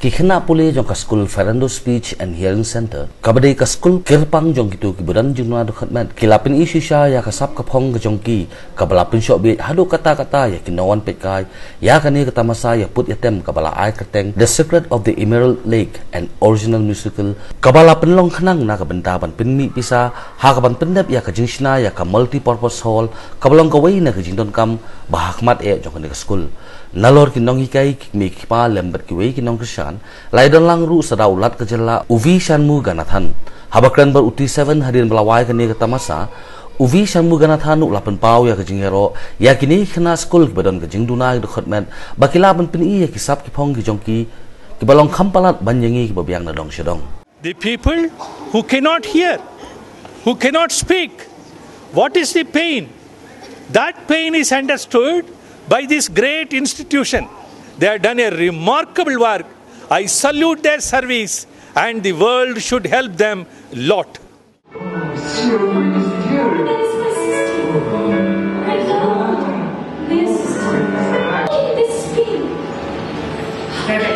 kena pulih jong ka school Fernando Speech and Hearing Center kabade ka school kirpang jong kitu kibudan jungna do khatmat kilapin isu sha ya kasap ka phong ka jong ki kabalapin shop bi hadu kata-kata ya kinawan pekai ya kani kata masa ya put yatem kabala ai kateng The Secret of the Emerald Lake and original musical kabalapin long khnang na ka bentaban pinmi pisa ha ka ban pendap ya ka jingsna ya ka multi purpose hall kabalong ka wei na ka jingdon kam bahakmat jong ka school nalor kinong hikai mi kipa lembat kiwei kinong krisyan laidon lang ru sadau lat kejela uvi shanmu ganathan habakran ber uti 7 hadirin belawai kani kata masa uvi shanmu ganathan u lapan pau ya kejingero ya kini kena school kibadon kejing dunai do khotmen bakila ban pini ya kisap kipong ki jongki kibalong khampalat banyangi kibabiang na dong shedong. The people who cannot hear, who cannot speak, what is the pain? That pain is understood by this great institution. They have done a remarkable work. I salute their service, and the world should help them a lot. This